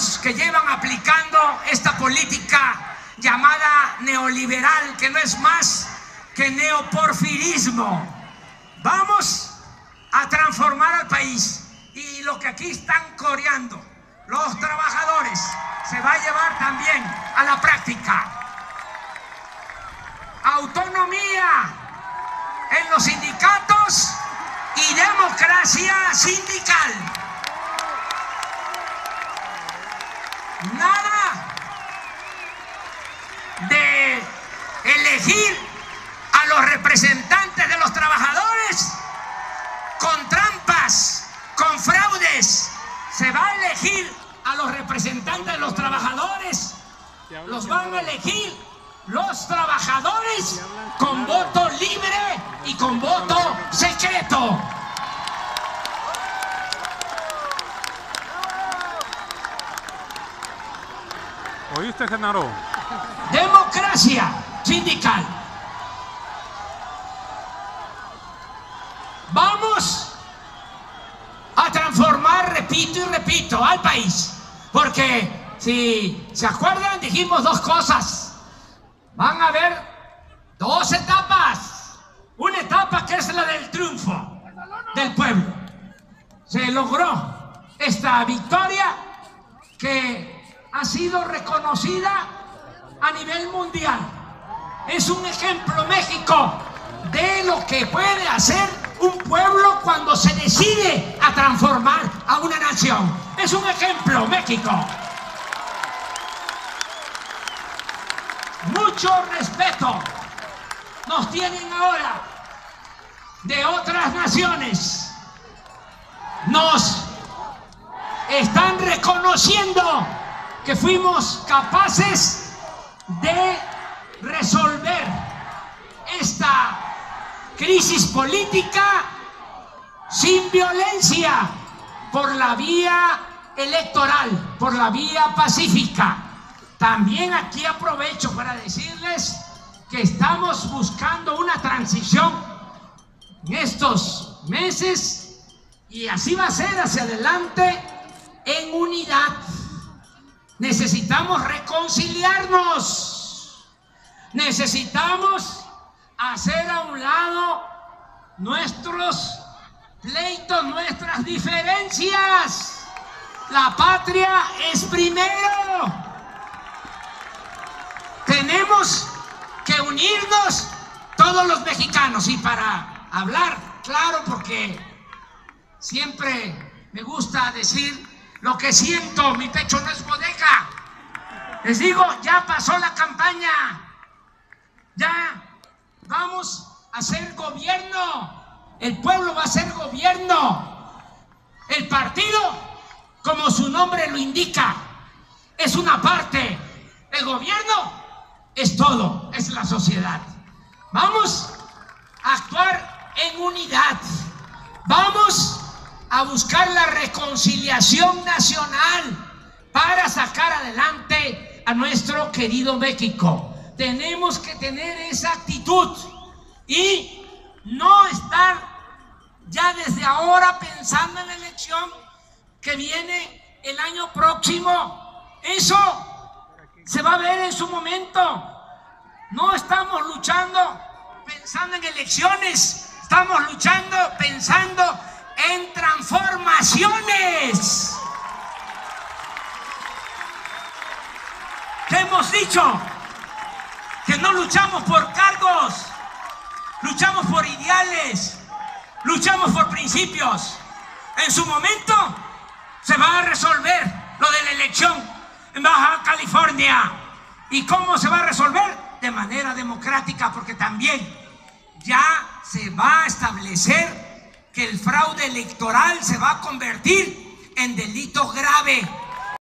años que llevan aplicando esta política llamada neoliberal, que no es más que neoporfirismo. Vamos a transformar al país, y lo que aquí están coreando los trabajadores se va a llevar también a la práctica. Autonomía en los sindicatos y democracia sindical. Nada de elegir a los representantes de los trabajadores con trampas, con fraudes. Se va a elegir a los representantes de los trabajadores, los van a elegir los trabajadores con voto libre y con voto secreto. ¿Oíste, Genaro? Democracia sindical. Vamos a transformar, repito y repito, al país. Porque si se acuerdan, dijimos dos cosas. Van a haber dos etapas. Una etapa que es la del triunfo del pueblo. Se logró esta victoria que ha sido reconocida a nivel mundial. Es un ejemplo México de lo que puede hacer un pueblo cuando se decide a transformar a una nación. Es un ejemplo México. Mucho respeto nos tienen ahora de otras naciones. Nos están reconociendo que fuimos capaces de resolver esta crisis política sin violencia, por la vía electoral, por la vía pacífica. También aquí aprovecho para decirles que estamos buscando una transición en estos meses, y así va a ser hacia adelante, en unidad. Necesitamos reconciliarnos, necesitamos hacer a un lado nuestros pleitos, nuestras diferencias. La patria es primero. Tenemos que unirnos todos los mexicanos. Y para hablar claro, porque siempre me gusta decir lo que siento, mi pecho no es bodega. Les digo, ya pasó la campaña, ya vamos a hacer gobierno, el pueblo va a hacer gobierno. El partido, como su nombre lo indica, es una parte, el gobierno es todo, es la sociedad. Vamos a actuar en unidad, vamos a buscar la reconciliación nacional para sacar adelante a nuestro querido México. Tenemos que tener esa actitud y no estar ya desde ahora pensando en la elección que viene el año próximo. Eso se va a ver en su momento. No estamos luchando pensando en elecciones, estamos luchando pensando en transformaciones. ¿Qué hemos dicho? Que no luchamos por cargos, luchamos por ideales, luchamos por principios. En su momento se va a resolver lo de la elección en Baja California. ¿Y cómo se va a resolver? De manera democrática, porque también ya se va a establecer que el fraude electoral se va a convertir en delito grave.